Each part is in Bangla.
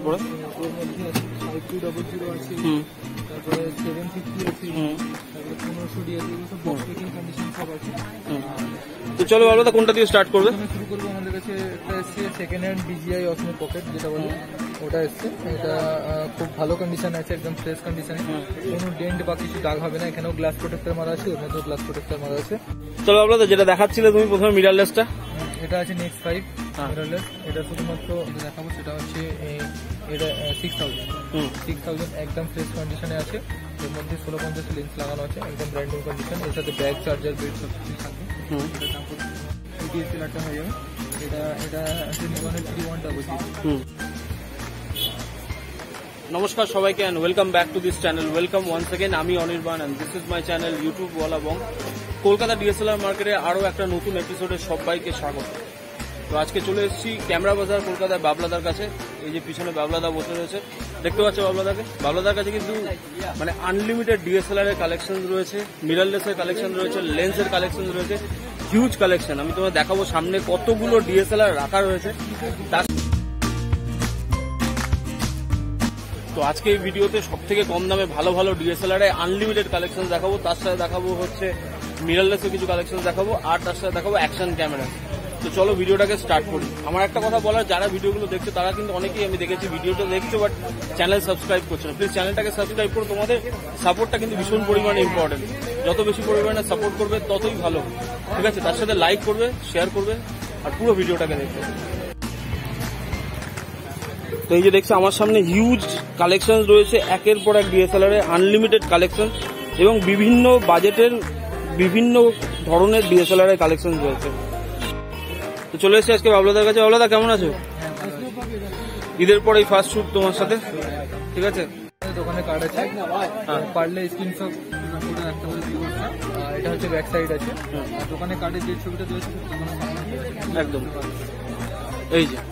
তারপরে এর মধ্যে আছে 5200 আছে, তারপরে 750 আছে, তারপরে 1500 আছে, এগুলো সব বক্স প্যাকিং কন্ডিশন সব আছে। তো চলো বাবলাদা কোনটা দিয়ে স্টার্ট করবে? প্রথমে শুরু করবো, আমাদের কাছে একটা এসছে second hand DJI Osmo pocket যেটা বলে, ওটা এসছে। এটা খুব ভালো কন্ডিশনে আছে, একদম ফ্রেশ কন্ডিশনে, কোনো ডেন্ট বা কিছু দাগ হবে না। এখানেও গ্লাস প্রোটেক্টর মারা আছে, ওর মধ্যেও গ্লাস প্রোটেক্টর মারা আছে। চলো বাবলাদা যেটা দেখাচ্ছিলে তুমি প্রথমে মিররলেসটা, এটা আছে নেক্সট 5 মিররলেস। এটা শুধুমাত্র দেখাবো, সেটা হচ্ছে এটা 6000 একদম ফ্রেশ কন্ডিশনে আছে। এর মধ্যে 1650 লেন্স লাগানো আছে, একদম ব্র্যান্ড নিউ কন্ডিশন। এর সাথে ব্যাগ, চার্জার, বেড সব কিছু থাকবে। এটা দাম পড়বে DSLR-টা হয়ে যাবে। এটা আছে নিকনের 3100। নমস্কার সবাইকে and welcome back to this channel. Welcome once again, আমি Anirban and this is my channel YouTube wala Bong. Kolkata DSLR মার্কেটে আরও একটা নতুন এপিসোডে সবাইকে স্বাগত। তো আজকে চলে এসেছি ক্যামেরা বাজার কলকাতায় বাবলাদার কাছে। এই যে পিছনে বাবলাদা বসে রয়েছে, দেখতে পাচ্ছ বাবলাদাকে। বাবলাদার কাছে কিন্তু মানে আনলিমিটেড ডিএসএলআর এর কালেকশন রয়েছে, মিররলেসের কালেকশন রয়েছে, লেন্সের কালেকশন রয়েছে, হিউজ কালেকশন। আমি তোমায় দেখাবো সামনে কতগুলো ডিএসএলআর রাখা রয়েছে। তো আজকে এই ভিডিওতে সব থেকে কম দামে ভালো ভালো ডিএসএলআর এ আনলিমিটেড কালেকশন দেখাবো। তার সাথে দেখাবো হচ্ছে মিররলেসের কিছু কালেকশন দেখাবো, আর তার সাথে দেখাবো অ্যাকশন ক্যামেরা। তো চলো ভিডিওটাকে স্টার্ট করি। আমার একটা কথা বলার, যারা ভিডিওগুলো দেখছো তারা কিন্তু অনেকেই আমি দেখেছি ভিডিওটা দেখছো বাট চ্যানেল সাবস্ক্রাইব করছো না। প্লিজ চ্যানেলটাকে সাবস্ক্রাইব করো, তোমাদের সাপোর্টটা কিন্তু ভীষণ পরিমাণে ইম্পর্টেন্ট। যত বেশি পরিমাণে সাপোর্ট করবে ততই ভালো, ঠিক আছে? তার সাথে লাইক করবে, শেয়ার করবে, আর পুরো ভিডিওটাকে দেখবে। তো এই যে দেখছো আমার সামনে হিউজ কালেকশন রয়েছে, একের পর এক ডিএসএলআর এর আনলিমিটেড কালেকশন, এবং বিভিন্ন বাজেটের বিভিন্ন ধরনের ডিএসএলআর এর কালেকশন রয়েছে। তো চলে এসেছি আজকে বাবলাদার কাছে। বাবলাদা কেমন আছো? ঈদের পর এই ফার্স্ট শুট তোমার সাথে, ঠিক আছে? দোকানে কার্ড আছে, পারলে স্ক্রিনশট করে রাখতে পারে। এটা হচ্ছে ব্যাক সাইড আছে, দোকানে কার্ডের যে ছবিটা দিয়েছে একদম এই যে।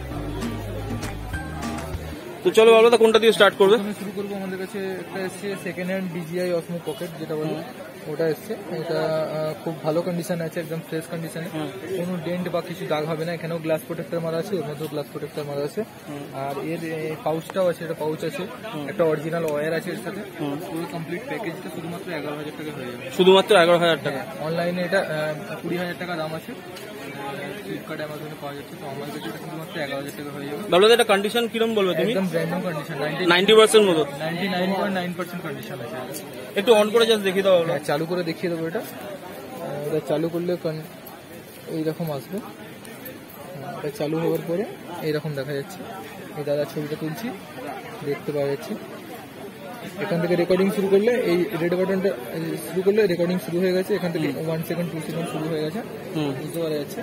তো চলো বাবলাদা কোনটা দিয়ে স্টার্ট করবে? প্রথমে শুরু করবো, আমাদের কাছে একটা এসছে second hand DJI Osmo pocket যেটা বলে, ওটা এসছে। এটা খুব ভালো কন্ডিশনে আছে, একদম ফ্রেশ কন্ডিশনে, কোনো ডেন্ট বা কিছু দাগ হবে না। এখানেও গ্লাস প্রোটেক্টর মারা আছে, ওর মধ্যেও গ্লাস প্রোটেক্টর মারা আছে। আর এর পাউচটাও আছে, এটা পাউচ আছে, একটা অরিজিনাল ওয়্যার আছে এর সাথে। পুরো কমপ্লিট প্যাকেজটা শুধুমাত্র 11,000 টাকা হয়ে যাবে। শুধুমাত্র 11,000 টাকা। অনলাইনে এটা 20,000 টাকা দাম আছে, ফ্লিপকার্ট, অ্যামাজনে পাওয়া যাচ্ছে। তো আমার কাছে এটা শুধুমাত্র 11,000 টাকা হয়ে যাবে। বাবলাদা এটা কন্ডিশন কিরম বলবে তুমি? একদম ব্র্যান্ড নিউ কন্ডিশন, 90% মতো, 99.9% কন্ডিশন আছে। একটু অন করে জাস্ট দেখিয়ে দাও। চালু করে দেখিয়ে দেবো। এটা চালু করলে এইরকম আসবে। এটা চালু হওয়ার পরে এইরকম দেখা যাচ্ছে। এই দাদা ছবিটা তুলছি, দেখতে পাওয়া যাচ্ছে। এখান থেকে রেকর্ডিং শুরু করলে, এই রেড বাটনটা শুরু করলে রেকর্ডিং শুরু হয়ে গেছে। এখান থেকে 1 সেকেন্ড 2 সেকেন্ড শুরু হয়ে গেছে, বুঝতে পারা যাচ্ছে।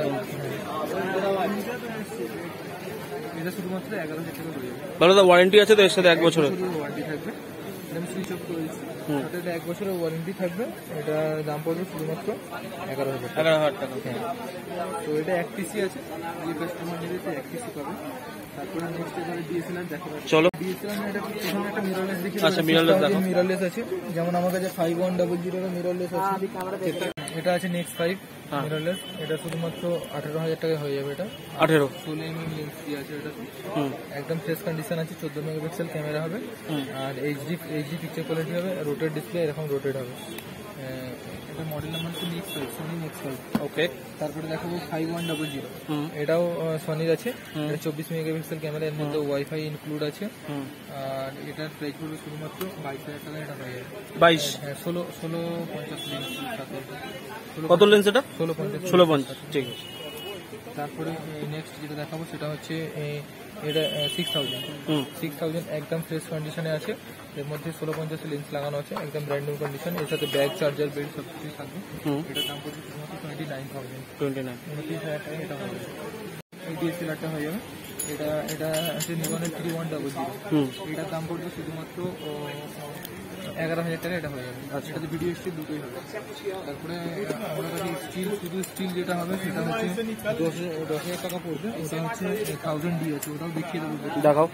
এটা শুধুমাত্র 11,000 টাকা হয়ে যাবে। বাবলাদা ওয়ারেন্টি আছে তো এর সাথে? 1 বছরের ওয়ারেন্টি থাকবে। আমি সুইচ অফ করে দিচ্ছি, এটা 1 বছরের ওয়ারেন্টি থাকবে। এটা দাম পড়বে শুধুমাত্র 11,000 টাকা। তো এটা 1 পিসি আছে, যে কাস্টমার নেবে সে 1 পিসি পাবে। তারপরে নেক্সট এবারে DSLR দেখাবো। চলো DSLR এটা প্রথমে একটা মিররলেস দেখি। আচ্ছা, মিররলেস দেখো। মিররলেস আছে, যেমন আমার কাছে 5100 এর মিররলেস আছে। এটা আছে নেক্সট 5 মিররলেস। এটা শুধুমাত্র 18,000 টাকা হয়ে যাবে। এটা 18 16 mm লেন্স দিয়ে আছে। এটা একদম ফ্রেশ কন্ডিশন আছে, 14 মেগাপিক্সেল ক্যামেরা হবে, আর এইচডি পিকচার কোয়ালিটি হবে, রোটেট ডিসপ্লে, এরকম রোটেট হবে। এটা মডেল নাম্বার হচ্ছে নেক্সট 5, সোনি নেক্সট 5। ওকে, তারপরে দেখাবো 5100। এটাও সোনির আছে, এটা 24 মেগাপিক্সেল ক্যামেরা, এর মধ্যে ওয়াইফাই ইনক্লুড আছে। আর এটার প্রাইস পড়বে শুধুমাত্র 22,000 টাকা। এটা হয়ে যাবে 22। 1650 লেন্স সাথে। কত লেন্স এটা? 1650। ঠিক আছে। তারপরে নেক্সট যেটা দেখাবো সেটা হচ্ছে এটা 6000 একদম ফ্রেশ কন্ডিশনে আছে। এর মধ্যে 1650 লেন্স লাগানো আছে, একদম ব্র্যান্ড নিউ কন্ডিশন। এর সাথে ব্যাগ, চার্জার, বেল্ট সব কিছু থাকবে। এটার দাম পড়বে শুধুমাত্র 29,000 টাকা। এটা হয়ে যাবে। এই DSLR-টা হয়ে যাবে। এটা হচ্ছে নিকনের 3100। এটার দাম পড়বে শুধুমাত্র 11,000 টাকা। এটা হয়ে যাবে। এটাতে ভিডিও স্টিল দুটোই হবে। তারপরে আমার কাছে শুধু স্টিল যেটা হবে সেটা হচ্ছে 10,000 টাকা পড়বে। ওটা হচ্ছে 1000D আছে, ওটাও দেখিয়ে দেবো। দেখাও।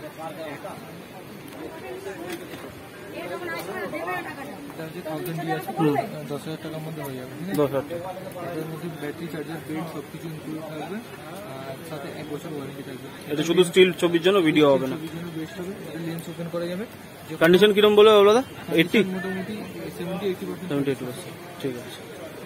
এটা হচ্ছে 1000D আছে, 10,000 টাকার মধ্যে হয়ে যাবে। 10,000 টাকা। এটার মধ্যে ব্যাটারি, চার্জার, বেল্ট সব কিছু ইনক্লুড থাকবে। আর সাথে 1 বছর ওয়ারেন্টি থাকবে। এটা শুধু স্টিল ছবির জন্য, ভিডিও হবে না। ছবির জন্য বেস্ট হবে। লেন্স ওপেন করা যাবে। কন্ডিশন কিরকম বলে দাদা? 80 মোটামুটি 70-80%। 70-80%, ঠিক আছে।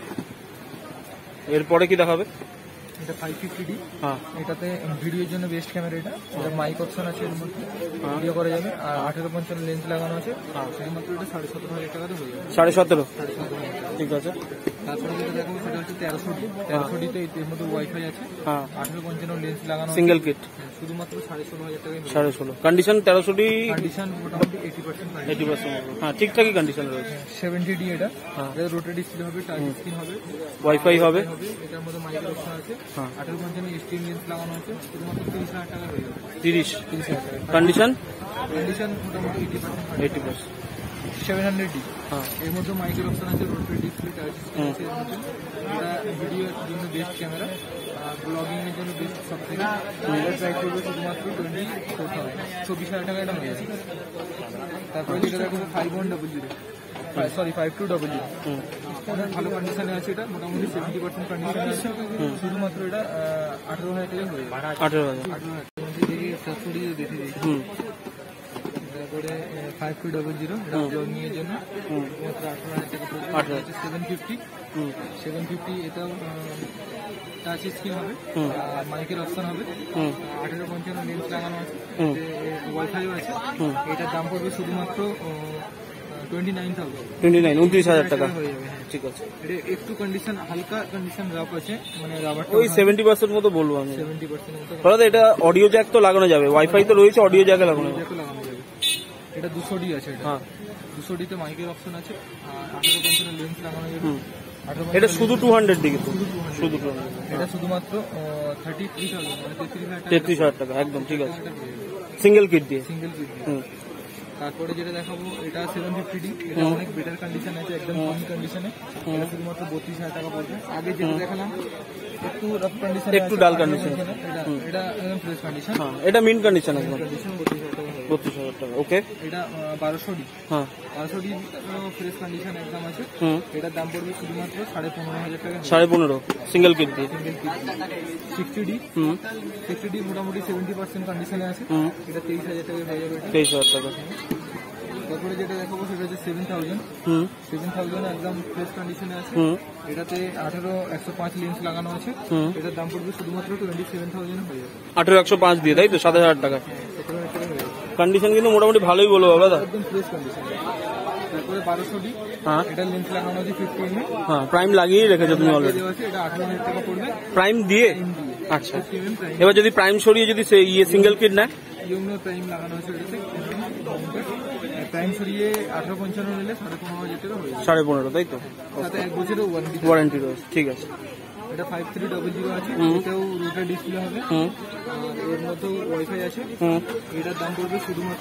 এরপরে কি দেখাবে? এটা 550D। হ্যাঁ, এটাতে ভিডিওর জন্য বেস্ট ক্যামেরা। এটা মাইক অপশন আছে, এর মধ্যে ভিডিও করা যাবে। আর 18-55 লেন্স লাগানো আছে। শুধুমাত্র এটা 17,500 টাকাতে হয়ে যাবে। 17.5, 17,500। ঠিক আছে। তারপরে যেটা দেখাবো সেটা হচ্ছে 1300D। 1300Dতে এর মধ্যে ওয়াইফাই আছে। হ্যাঁ, 18-55 লেন্স লাগানো আছে। সিঙ্গেল কিট, শুধুমাত্র 16,500 টাকায়। 16.5 কন্ডিশন। 1300D কন্ডিশন মোটামুটি 80%। 80%, হ্যাঁ ঠিকঠাকই কন্ডিশন রয়েছে। 70D এটা। হ্যাঁ, এটা রোটারি ডিসপ্লে হবে, টাচ স্ক্রিন হবে, ওয়াইফাই হবে। এটার মধ্যে মাইকের অপশন আছে। হ্যাঁ, 18-55 STM লেন্স লাগানো আছে। শুধুমাত্র 30,000 টাকা হয়ে যাবে। 30,000 টাকা। কন্ডিশন কন্ডিশন মোটামুটি 80%। 80%। 700D। হ্যাঁ, এর মধ্যে মাইকের অপশন আছে, রোটারি ডিসপ্লে, টাচ স্ক্রিন আছে এর মধ্যে। এটা ভিডিওর জন্য বেস্ট ক্যামেরা, ব্লগিং এর জন্য বেস্ট সব থেকে। এটা ট্রাই করবে শুধুমাত্র 24,000 টাকা এটা হয়ে যাবে। তারপরে যেটা দেখো 5100, 5200। ভালো কন্ডিশনে আছে। এটা মোটামুটি 70% কন্ডিশনে আছে। শুধুমাত্র এটা 18,000 টাকা হয়ে যাবে। 18,000। 18,000 দেখে দিই। তারপরে 5200, এটা ব্লগিং এর জন্য মাত্র 18,000 টাকা পড়বে। 18,000। 750, এটাও টাচ স্ক্রিন হবে, মাইকের অপশন হবে। 18-55 লেন্স লাগানো আছে, ওয়াইফাইও আছে। এটার দাম পড়বে শুধুমাত্র 29,000। 29,000 টাকা হয়ে যাবে। ঠিক আছে। এটা একটু কন্ডিশন, হালকা কন্ডিশন রাফ আছে, মানে রাবারটা ওই 70% মতো বলবো আমি। 70% মতো দাদা এটা অডিও জ্যাক তো লাগানো যাবে, ওয়াইফাই তো রয়েছে, অডিও জ্যাকে লাগানো যাবে। লাগানো যাবে। এটা 200D আছে। এটা হ্যাঁ, 200Dতে মাইকের অপশন আছে। আর 18-55 লেন্স লাগানো যাবে। এটা শুধু 200 দিকে তো, শুধু 200। এটা শুধুমাত্র 33,000, মানে 33,000 টাকা। 33,000 টাকা, একদম ঠিক আছে, সিঙ্গেল কিট দিয়ে। Single kit. হুম, তারপরে যেটা দেখাবো এটা 750D। এটা অনেক বেটার কন্ডিশন আছে, একদম ক্লিন কন্ডিশনে। এটা শুধুমাত্র 32,000 টাকা পড়বে। আগে যেটা দেখালাম একটু রাফ কন্ডিশন, একটু ডাল কন্ডিশন। এটা একদম ফ্রেশ কন্ডিশন। হ্যাঁ, এটা মিন কন্ডিশন একদম। কন্ডিশন 32,000 টাকা হবে। 32,000 টাকা, ওকে। এটা 1200D। হ্যাঁ, 1200D ফ্রেশ কন্ডিশন একদম আছে। হুম, এটার দাম পড়বে শুধুমাত্র 15,500 টাকা। 15.5 সিঙ্গেল কিট দিয়ে। Single kit. 60D। হুম, 60D মোটামুটি 70% কন্ডিশনে আছে। হুম, এটা 23,000 টাকা হয়ে যাবে। এটা 23,000 টাকা। তারপরে যেটা দেখাবো সেটা হচ্ছে 7,000। হুম, 7,000 একদম ফ্রেশ কন্ডিশনে আছে। হুম, এটাতে 18-105 লেন্স লাগানো আছে। হুম, এটার দাম পড়বে শুধুমাত্র 27,000 হয়ে যাবে। 18,105 দিয়ে, তাই তো, 7,000 টাকা। 17,000 টাকা হয়ে যাবে। কন্ডিশন কিন্তু মোটামুটি ভালোই বলবো দাদা। একদম ফ্রেশ কন্ডিশন। তারপরে 1200D। হ্যাঁ, এটা লেন্স লাগানো আছে 50 mm। হ্যাঁ, প্রাইম লাগিয়েই রেখেছো তুমি অলরেডি। দেওয়া আছে। এটা 18,000 টাকা পড়বে। প্রাইম দিয়ে, আচ্ছা। 50 mm প্রাইম। এবার যদি প্রাইম সরিয়ে যদি সিঙ্গেল কিট নেয়, ইউনো প্রাইম লাগানো আছে এটাতে। প্রাইম সরিয়ে 18-55 নিলে 15,500 টাকা হয়ে যাবে। 15.5, তাই তো, সাথে 1 বছরের ওয়ারেন্টি। ওয়ারেন্টি রয়েছে, ঠিক আছে। এটা 5300 আছে। এটাও রোটার ডিসপ্লে হবে। হুম, আর এর মধ্যেও ওয়াইফাই আছে। হুম, এটার দাম পড়বে শুধুমাত্র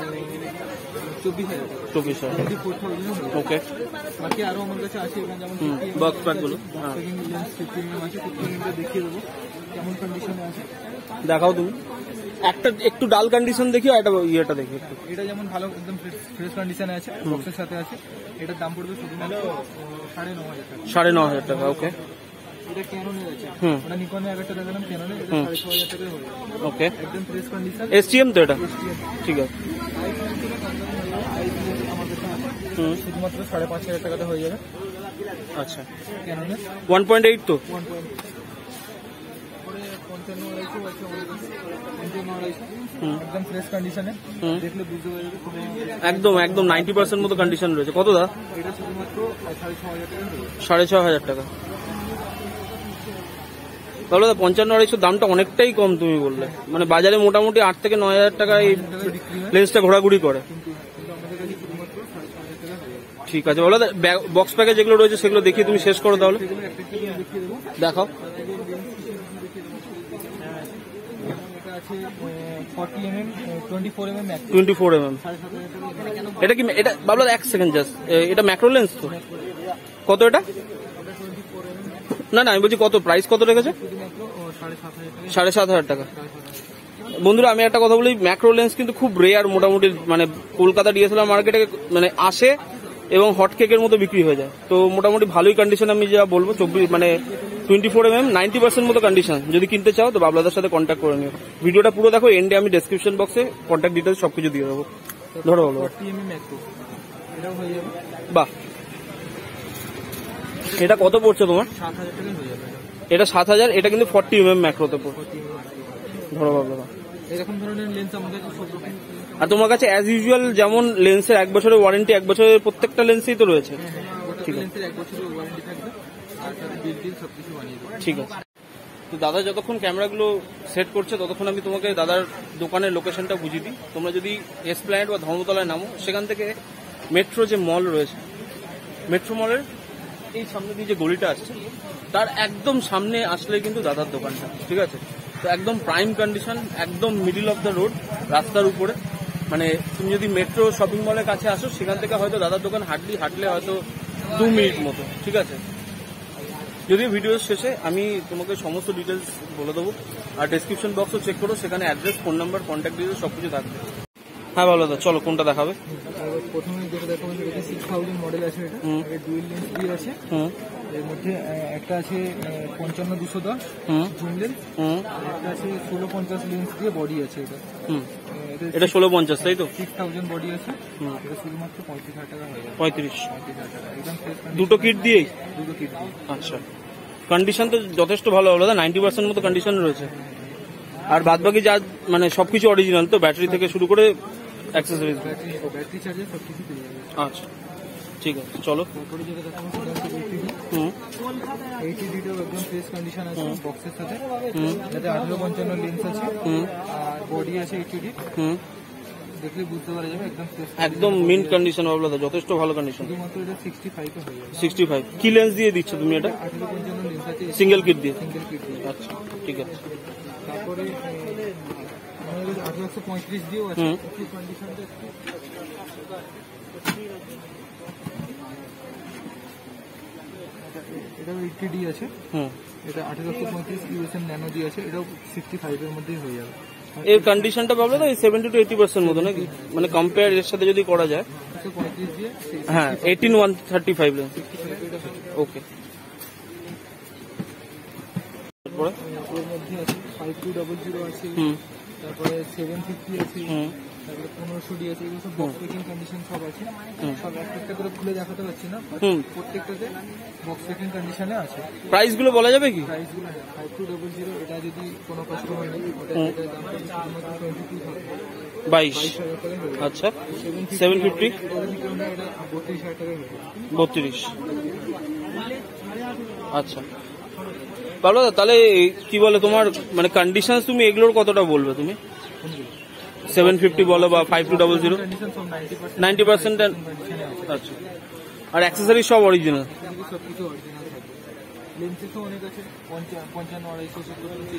24,000 টাকা। 24,000, 24,000। ওকে। বাকি আরো আমার কাছে আছে, এখানে যেমন বক্স প্যাক গুলো, হ্যাঁ, লেন্স 50 mm আছে। 50 mm দেখিয়ে দেবো কেমন কন্ডিশনে আছে। দেখাও তুমি। একটা একটু ডাল কন্ডিশন দেখিও, এটা ইয়েটা দেখি একটু। এটা যেমন ভালো একদম ফ্রেশ কন্ডিশনে আছে, বক্সের সাথে আছে। এটার দাম পড়বে শুধুমাত্র 9,500 টাকা। 9,500 টাকা, ওকে। এটা ক্যাননের আছে। হুম, ওটা নিকনের একটা দেখালাম, ক্যাননের। এটা 6,500 টাকা হয়ে যাবে। ওকে। একদম ফ্রেশ কন্ডিশন। এসটিএম তো এটা, ঠিক আছে। হুম, শুধুমাত্র 5,500 টাকাতে হয়ে যাবে। আচ্ছা। ক্যাননের 1.8 তো, 55 একদম ফ্রেশ কন্ডিশনে। হুম, দেখলে বুঝতে পারবে একদম একদম 90% মতো কন্ডিশন রয়েছে। কত দা? এটা শুধুমাত্র 6,500 টাকা হয়ে যাবে। 6,500 টাকা। তাহলে দা 55-250 দামটা অনেকটাই কম তুমি বললে, মানে বাজারে মোটামুটি 8 থেকে 9,000 টাকা এই বিক্রি হয়, লেন্সটা ঘোরাঘুরি করে। কিন্তু আমাদের কাছে শুধুমাত্র 5,500 টাকা হয়ে যাবে। ঠিক আছে, বলো বক্স প্যাকে যেগুলো রয়েছে সেগুলো দেখিয়ে তুমি শেষ করো তাহলে। সেগুলো একটা একটা করে দেখিয়ে দেবো। দেখাও। এটা আছে 40 mm, 24 mm ম্যাক্স। 24 mm। 7,500 টাকা। এটা কি, এটা বাবলা 1 সেকেন্ড জাস্ট, এটা ম্যাক্রো লেন্স তো? কত এটা? না না, আমি বলছি কত প্রাইস, কত রেখেছে? শুধুমাত্র 7,500 টাকা। 7,500 টাকা। বন্ধুরা আমি একটা কথা বলি, ম্যাক্রো লেন্স কিন্তু খুব রেয়ার, মোটামুটি মানে কলকাতা ডিএসএলআর মার্কেটে মানে আসে এবং হট কেকের মতো বিক্রি হয়ে যায়। তো মোটামুটি ভালোই কন্ডিশন, আমি যা বলবো 24 মানে 24mm 90% মতো কন্ডিশন। যদি কিনতে চাও তো বাবলাদার সাথে কন্ট্যাক্ট করে নিও। ভিডিওটা পুরো দেখো, এন্ডে আমি ডেসক্রিপশন বক্সে কন্ট্যাক্ট ডিটেলস সবকিছু দিয়ে দেবো। ধরো বলো। 40mm ম্যাক্রো এটাও হয়ে যাবে। বাহ, এটা কত পড়ছে তোমার? 7000 টাকায় হয়ে যাবে। এটা 7000, এটা কিন্তু 40mm ম্যাক্রোতে পড়ছে। ধরো বাবলাদা, এরকম ধরনের লেন্স আমাদের সব রকম। আর তোমার কাছে অ্যাজ ইউজুয়াল যেমন লেন্সের 1 বছরের ওয়ারেন্টি, 1 বছরের প্রত্যেকটা লেন্সেই তো রয়েছে। ঠিক আছে, লেন্সের 1 বছরের ওয়ারেন্টি থাকবে আর তার বিল টিল সবকিছু বানিয়ে দেবো। ঠিক আছে। তো দাদা যতক্ষণ ক্যামেরাগুলো সেট করছে ততক্ষণ আমি তোমাকে দাদার দোকানের লোকেশনটা বুঝিয়ে দিই। তোমরা যদি এসপ্ল্যানেড বা ধর্মতলায় নামো, সেখান থেকে মেট্রো যে মল রয়েছে, মেট্রো মলের এই সামনে দিয়ে যে গলিটা আসছে তার একদম সামনে আসলে কিন্তু দাদার দোকানটা। ঠিক আছে, তো একদম প্রাইম কন্ডিশন, একদম মিডিল অফ দ্য রোড, রাস্তার উপরে। মানে তুমি যদি মেট্রো শপিং মলের কাছে আসো, সেখান থেকে হয়তো দাদার দোকান হাঁটলে হয়তো 2 মিনিট মতো। ঠিক আছে, যদিও ভিডিওর শেষে আমি তোমাকে সমস্ত ডিটেলস বলে দেবো, আর ডেসক্রিপশন বক্সও চেক করো, সেখানে address, phone number, contact details সবকিছু থাকবে। হ্যাঁ ভালো দাদা, চলো কোনটা দেখাবে? প্রথমে যেটা দেখাবো সেটা 6000 মডেল আছে। এটা ডুয়েল লেন্স দিয়ে আছে। এর মধ্যে একটা আছে 55-210 জুম লেন্স, একটা আছে 1650 লেন্স দিয়ে বডি আছে। এটা 1650, তাই তো? 6000 বডি আছে। এটা শুধুমাত্র 35,000 টাকা হয়ে যাবে। 35,000 টাকা একদম ফ্রেশ। দুটো কিট দিয়েই? দুটো কিট দিয়ে। আচ্ছা, কন্ডিশন তো যথেষ্ট ভালো হলো দাদা, 90% মতো কন্ডিশন রয়েছে। আর বাদবাকি যা মানে সবকিছু অরিজিনাল তো, ব্যাটারি থেকে শুরু করে অ্যাক্সেসরিজ, ব্যাটারি চার্জার সবকিছু পেয়ে যাবে। আচ্ছা ঠিক আছে, চলো। তারপরে যেটা দেখাবো সেটা হচ্ছে 80D একদম ফ্রেশ কন্ডিশন আছে বক্সের সাথে। এটাতে 1855 লেন্স আছে আর বডি আছে 80D। দেখলে বুঝতে পারা যাবে একদম ফ্রেশ, একদম মিন্ট কন্ডিশন হবে দাদা, যথেষ্ট ভালো কন্ডিশন। শুধুমাত্র এটা 65 এ হয়ে যাবে। 65 কি লেন্স দিয়ে দিচ্ছ তুমি এটা? 1855 লেন্স আছে সিঙ্গেল কিট দিয়ে? সিঙ্গেল কিট দিয়ে। আচ্ছা ঠিক আছে। তারপরে আমাদের 1835 দিয়েও আছে। এই কন্ডিশনটা এটা 80D আছে। এটা 1835 ইউএসএম ন্যানো দিয়ে আছে। এটাও 65 এর মধ্যেই হয়ে যাবে। এর কন্ডিশনটা ভাবলো তো 70 to 80% মতো নাকি, মানে কম্পেয়ার এর সাথে যদি করা যায়? 135 দিয়ে হ্যাঁ 18135 লেন্স। ওকে, তারপরে ওর মধ্যে আছে 5200 আছে, তারপরে 750 আছে, তারপরে 1500D আছে। এগুলো সব বক্স প্যাকিং কন্ডিশন সব আছে। সব একটা করে খুলে দেখাতে পারছি না, প্রত্যেকটাতে বক্স প্যাকিং কন্ডিশনে আছে। প্রাইস গুলো বলা যাবে কি? প্রাইস গুলো 5200 এটা যদি কোনো কাস্টমার নেই, ওটা যেটা দাম পড়বে শুধুমাত্র 22,000 টাকা হয়ে যাবে। আচ্ছা 750 এটা 32,000 টাকা হয়ে যাবে। 32। আচ্ছা ভালো দাদা, তাহলে কি বলে তোমার মানে কন্ডিশন, তুমি এগুলোর কতটা বলবে তুমি? 750 বলো বা 5200? 90%। আচ্ছা, আর অ্যাক্সেসরিজ সব অরিজিনাল? সবকিছু অরিজিনাল থাকবে। লেন্সের তো অনেক আছে, 55, 250, 70,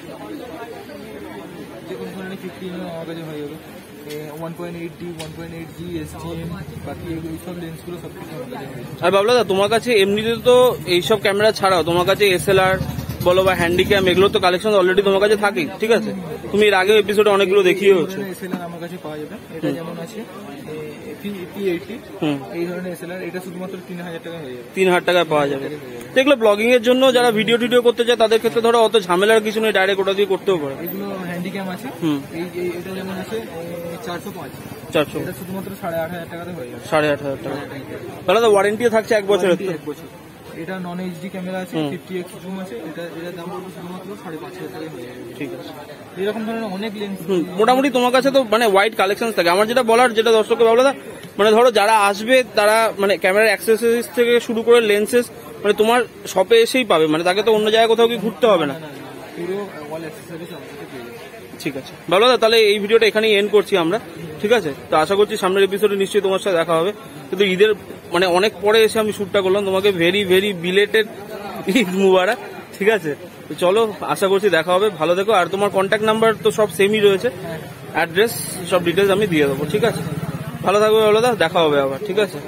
যে কোনো ধরনের 15 আমার কাছে হয়ে যাবে। 1.8D, 1.8G, SGM, বাকি এইসব লেন্সগুলো সবকিছু আমার কাছে হয়ে যাবে। আর বাবলা দা, তোমার কাছে এমনিতে তো এইসব ক্যামেরা ছাড়াও তোমার কাছে SLR বলো বা হ্যান্ডিক্যাম, এগুলো তো কালেকশন অলরেডি তোমার কাছে থাকেই। ঠিক আছে, তুমি এর আগেও এপিসোডে অনেকগুলো দেখিয়েছো। SLR আমার কাছে পাওয়া যাবে। এটা যেমন আছে P80, এই ধরনের SLR, এটা শুধুমাত্র 3,000 টাকা হয়ে যাবে। 3,000 টাকায় পাওয়া যাবে। এগুলো ব্লগিং এর জন্য যারা ভিডিও করতে চায় তাদের ক্ষেত্রে ধরো অত ঝামেলার কিছু নেই, ডাইরেক্ট ওটা দিয়ে করতেও পারে। এগুলো হ্যান্ডিক্যাম আছে। এটা যেমন আছে 405, এটা শুধুমাত্র 8,500 টাকাতে হয়ে যাবে। 8,500 টাকা। তাহলে তো ওয়ারেন্টিও থাকছে 1 বছরের। 1 বছর। এটা নন এইচডি ক্যামেরা আছে, 50x জুম আছে। এটার দাম পড়বে শুধুমাত্র 5,500 টাকায় হয়ে যাবে। ঠিক আছে, এরকম ধরনের অনেক লেন্স মোটামুটি তোমার কাছে তো মানে ওয়াইড কালেকশন থাকে। আমার যেটা বলার, যেটা দর্শককে বলো না, মানে ধরো যারা আসবে তারা মানে ক্যামেরার অ্যাক্সেসরিজ থেকে শুরু করে লেন্সেস মানে তোমার শপে এসেই পাবে, মানে তাকে তো অন্য জায়গায় কোথাও কি ঘুরতে হবে না। পুরো অল অ্যাক্সেসরিজ আমাদের পেয়ে যাবে। ঠিক আছে ভালো দাদা, তাহলে এই ভিডিওটা এখানেই এন্ড করছি আমরা। ঠিক আছে, তো আশা করছি সামনের এপিসোডে নিশ্চয়ই তোমার সাথে দেখা হবে। কিন্তু ঈদের মানে অনেক পরে এসে আমি শ্যুটটা করলাম, তোমাকে ভেরি বিলেটেড ঈদ মুবারক। ঠিক আছে, তো চলো, আশা করছি দেখা হবে। ভালো দেখো, আর তোমার কন্ট্যাক্ট নাম্বার তো সব সেমই রয়েছে, অ্যাড্রেস সব ডিটেলস আমি দিয়ে দেবো। ঠিক আছে, ভালো থাকবে ভালো দাদা, দেখা হবে আবার। ঠিক আছে,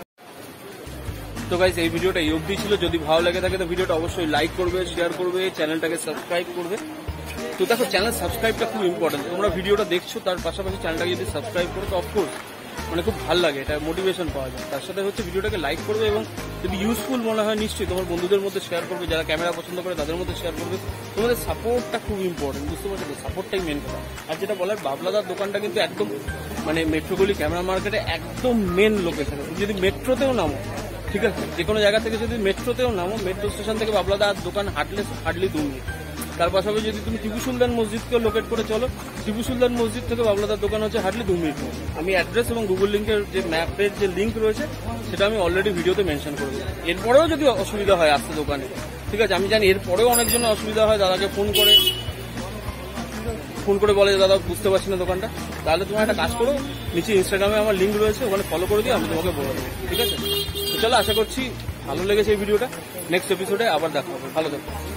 তো গাইস এই ভিডিওটা এই অবধি ছিল। যদি ভালো লেগে থাকে তো ভিডিওটা অবশ্যই লাইক করবে, শেয়ার করবে, চ্যানেলটাকে সাবস্ক্রাইব করবে। তো দেখো, চ্যানেল সাবস্ক্রাইবটা খুব ইম্পর্টেন্ট। তোমরা ভিডিওটা দেখছো, তার পাশাপাশি চ্যানেলটাকে যদি সাবস্ক্রাইব করো তো অফকোর্স মানে খুব ভালো লাগে, এটা মোটিভেশন পাওয়া যায়। তার সাথে হচ্ছে ভিডিওটাকে লাইক করবে এবং যদি ইউজফুল মনে হয় নিশ্চয়ই তোমার বন্ধুদের মধ্যে শেয়ার করবে, যারা ক্যামেরা পছন্দ করে তাদের মধ্যে শেয়ার করবে। তোমাদের সাপোর্টটা খুব ইম্পর্টেন্ট, বুঝতে পারছো তো? সাপোর্টটাই মেন কথা। আর যেটা বলার, বাবলাদার দোকানটা কিন্তু একদম মানে মেট্রোগলি ক্যামেরা মার্কেটে একদম মেন লোকেশন। যদি মেট্রোতেও নামো, ঠিক আছে, যে কোনো জায়গা থেকে যদি মেট্রোতেও নামো, মেট্রো স্টেশন থেকে বাবলাদার দোকান হাঁটলি 2 মিনিট। তার পাশাপাশি যদি তুমি টিপু সুলতান মসজিদকেও লোকেট করে চলো, টিপু সুলতান মসজিদ থেকে বাবলাদার দোকান হচ্ছে হাঁটলি 2 মিনিট। আমি অ্যাড্রেস এবং গুগল লিঙ্কের যে ম্যাপের যে লিঙ্ক রয়েছে সেটা আমি অলরেডি ভিডিওতে মেনশন করে দেবো। এরপরেও যদি অসুবিধা হয় আসতে দোকানে, ঠিক আছে, আমি জানি এরপরেও অনেকজন অসুবিধা হয়, দাদাকে ফোন করে বলে দাদা বুঝতে পারছি না দোকানটা, তাহলে তোমার একটা কাজ করো, নিচে ইনস্টাগ্রামে আমার লিঙ্ক রয়েছে, ওখানে ফলো করে দিও, আমি তোমাকে বলে দেবো, ঠিক আছে? তো চলো, আশা করছি ভালো লেগেছে এই ভিডিওটা। নেক্সট এপিসোডে আবার দেখা হবে, ভালো থাকো।